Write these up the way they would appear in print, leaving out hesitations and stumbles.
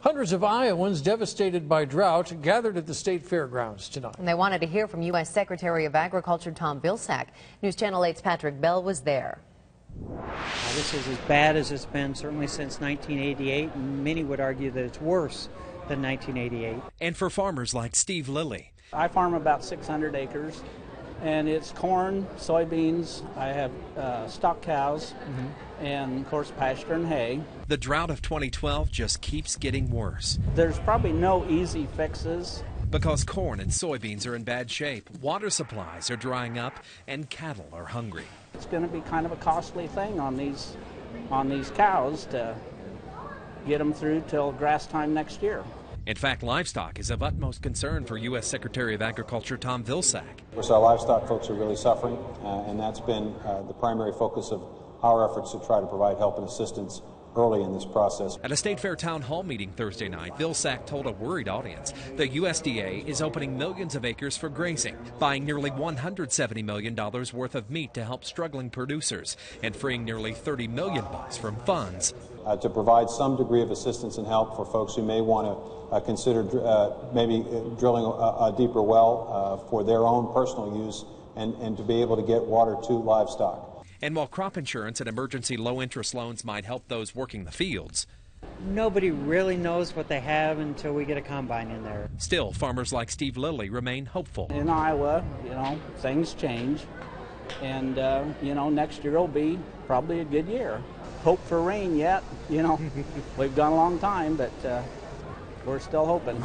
Hundreds of Iowans devastated by drought gathered at the state fairgrounds tonight. And they wanted to hear from U.S. Secretary of Agriculture Tom Vilsack. News Channel 8's Patrick Bell was there. This is as bad as it's been certainly since 1988, and many would argue that it's worse than 1988. And for farmers like Steve Lilly. I farm about 600 acres, and it's corn, soybeans. I have stock cows, and of course pasture and hay. The drought of 2012 just keeps getting worse. There's probably no easy fixes. Because corn and soybeans are in bad shape, water supplies are drying up, and cattle are hungry. It's going to be kind of a costly thing on these cows to get them through till grass time next year. In fact, livestock is of utmost concern for U.S. Secretary of Agriculture Tom Vilsack. Of course, our livestock folks are really suffering, and that's been the primary focus of our efforts to try to provide help and assistance early in this process. At a State Fair town hall meeting Thursday night, Vilsack told a worried audience the USDA is opening millions of acres for grazing, buying nearly $170 million worth of meat to help struggling producers, and freeing nearly $30 million from funds. To provide some degree of assistance and help for folks who may want to consider maybe drilling a deeper well for their own personal use and to be able to get water to livestock. And while crop insurance and emergency low-interest loans might help those working the fields, nobody really knows what they have until we get a combine in there. Still, farmers like Steve Lilly remain hopeful. In Iowa, things change, and next year will be probably a good year. Hope for rain yet, we've gone a long time, but we're still hoping.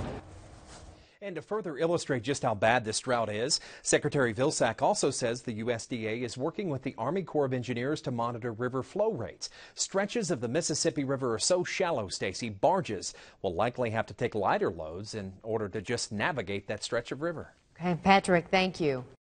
And to further illustrate just how bad this drought is, Secretary Vilsack also says the USDA is working with the Army Corps of Engineers to monitor river flow rates. Stretches of the Mississippi River are so shallow, Stacy, barges will likely have to take lighter loads in order to just navigate that stretch of river. Okay, Patrick, thank you.